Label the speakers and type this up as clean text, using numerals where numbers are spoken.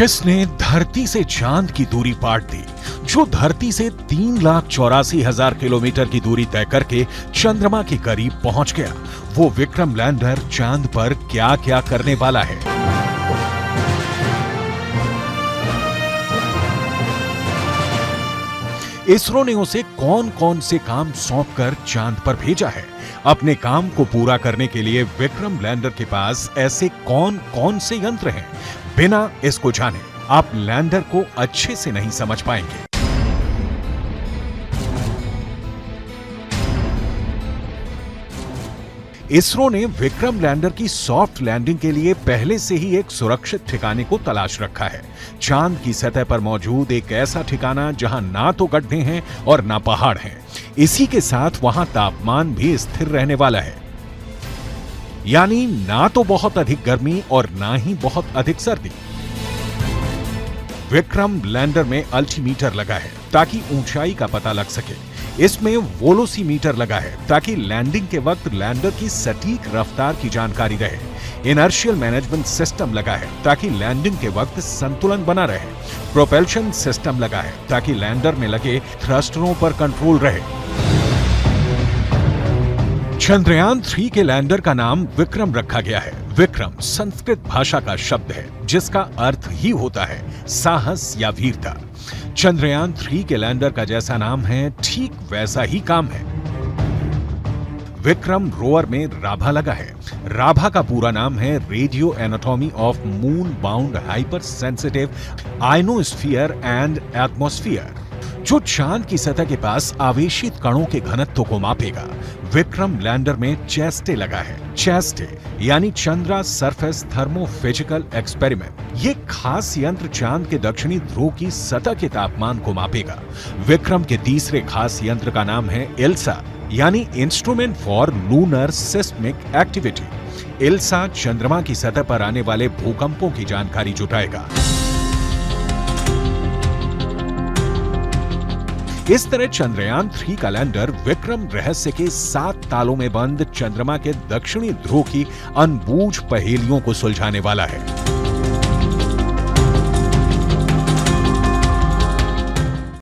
Speaker 1: जिसने धरती से चांद की दूरी पाट दी, जो धरती से 3,84,000 किलोमीटर की दूरी तय करके चंद्रमा के करीब पहुंच गया, वो विक्रम लैंडर चांद पर क्या क्या करने वाला है। इसरो ने उसे कौन कौन से काम सौंपकर चांद पर भेजा है। अपने काम को पूरा करने के लिए विक्रम लैंडर के पास ऐसे कौन कौन से यंत्र हैं, बिना इसको जाने आप लैंडर को अच्छे से नहीं समझ पाएंगे। इसरो ने विक्रम लैंडर की सॉफ्ट लैंडिंग के लिए पहले से ही एक सुरक्षित ठिकाने को तलाश रखा है। चांद की सतह पर मौजूद एक ऐसा ठिकाना जहां ना तो गड्ढे हैं और ना पहाड़ हैं। इसी के साथ वहां तापमान भी स्थिर रहने वाला है, यानी ना तो बहुत अधिक गर्मी और ना ही बहुत अधिक सर्दी। विक्रम लैंडर में अल्टीमीटर लगा है ताकि ऊंचाई का पता लग सके। इसमें वोलोसीमीटर लगा है ताकि लैंडिंग के वक्त लैंडर की सटीक रफ्तार की जानकारी रहे। इनर्शियल मैनेजमेंट सिस्टम लगा है ताकि लैंडिंग के वक्त संतुलन बना रहे। प्रोपेल्शन सिस्टम लगा है ताकि लैंडर में लगे थ्रस्टरों पर कंट्रोल रहे। चंद्रयान 3 के लैंडर का नाम विक्रम रखा गया है। विक्रम संस्कृत भाषा का शब्द है जिसका अर्थ ही होता है साहस या वीरता। चंद्रयान 3 के लैंडर का जैसा नाम है, ठीक वैसा ही काम है। विक्रम रोवर में राभा लगा है। राभा का पूरा नाम है radio anatomy of moon bound hypersensitive ionosphere and atmosphere, जो चांद की सतह के पास आवेशित कणों के घनत्व को मापेगा। विक्रम लैंडर में चेस्टे लगा है। चेस्टे यानी चंद्रा सरफेस थर्मोफिजिकल एक्सपेरिमेंट। ये खास यंत्र चांद के दक्षिणी ध्रुव की सतह के तापमान को मापेगा। विक्रम के तीसरे खास यंत्र का नाम है इल्सा, यानी instrument for lunar seismic activity. ILSA चंद्रमा की सतह पर आने वाले भूकंपों की जानकारी जुटाएगा। इस तरह चंद्रयान 3 का लैंडर विक्रम रहस्य के 7 तालों में बंद चंद्रमा के दक्षिणी ध्रुव की अनबूझ पहेलियों को सुलझाने वाला है।